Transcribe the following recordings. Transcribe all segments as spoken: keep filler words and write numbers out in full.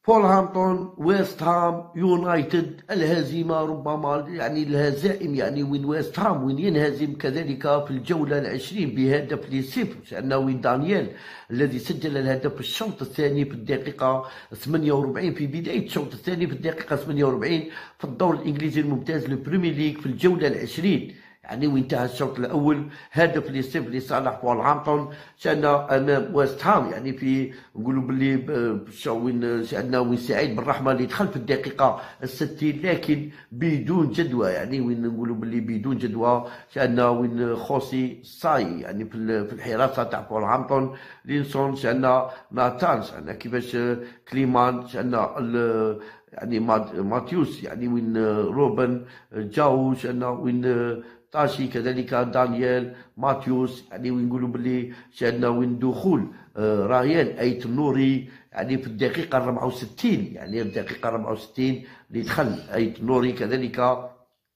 فولهامبتون، ويست هام يونايتد، الهزيمة ربما يعني الهزائم يعني وين ويست هام وين ينهزم كذلك في الجولة العشرين بهدف لصفر، لأنه وين دانييل الذي سجل الهدف في الشوط الثاني في الدقيقة ثمانية وأربعين، في بداية الشوط الثاني في الدقيقة ثمانية وأربعين في الدوري الإنجليزي الممتاز البريمير ليج في الجولة العشرين، يعني وانتهى الشوط الاول هدف لصفر لصالح فولهامبتون شأننا امام ويست هام. يعني في نقولوا باللي وين شأننا وين سعيد بالرحمه اللي دخل في الدقيقه الستين لكن بدون جدوى، يعني وين نقولوا باللي بدون جدوى شأننا وين خوسي ساي يعني في الحراسه تاع فولهامبتون، لينسون شأننا ناتان شأننا كيفاش كليمان شأننا يعني ماتيوس يعني وين روبن جاو شأننا وين طاشي كذلك دانييل ماتيوس، يعني وين نقولوا باللي شاهدنا وين دخول آه رايان ايت النوري يعني في الدقيقة أربعة وستين، يعني الدقيقة أربعة وستين اللي دخل ايت النوري، كذلك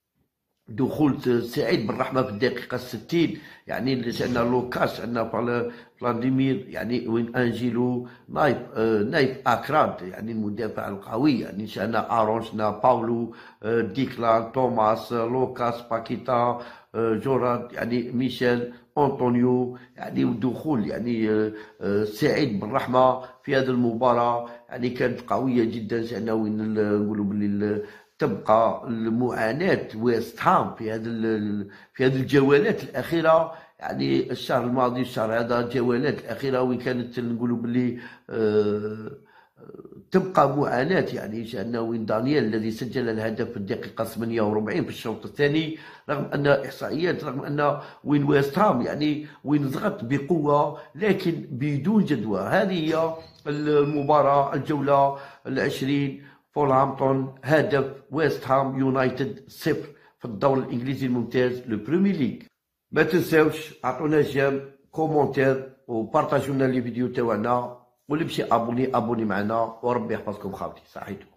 دخول سعيد بالرحمة في الدقيقة ستين، يعني شأننا لوكاس عندنا فلاديمير يعني وين انجيلو نايف آه نايف اكراد يعني المدافع القوي، يعني شأننا ارونشنا باولو آه ديكلان توماس آه لوكاس باكيتا آه جوراد يعني ميشيل أنطونيو، يعني ودخول يعني آه آه سعيد بالرحمة في هذه المباراة يعني كانت قوية جدا. شأننا وين نقولوا باللي تبقى المعاناة ويست هام في هذه في هذه الجولات الأخيرة، يعني الشهر الماضي الشهر هذا الجولات الأخيرة وين كانت نقولوا باللي آه تبقى معاناة، يعني شأننا وين دانييل الذي سجل الهدف في الدقيقة ثمانية وأربعين في الشوط الثاني، رغم أن إحصائيات رغم أن وين ويست هام يعني وين ضغط بقوة لكن بدون جدوى. هذه هي المباراة الجولة العشرين، فولهامبتون هدف، ويست هام يونايتد صفر في الدوري الانجليزي الممتاز البريمير ليج. ما تنساوش اعطونا جيم كومونتير وبارطاجونا لي فيديو تاعنا، واللي مشي ابوني ابوني معنا، وربي يحفظكم خاوتي. صحيتو.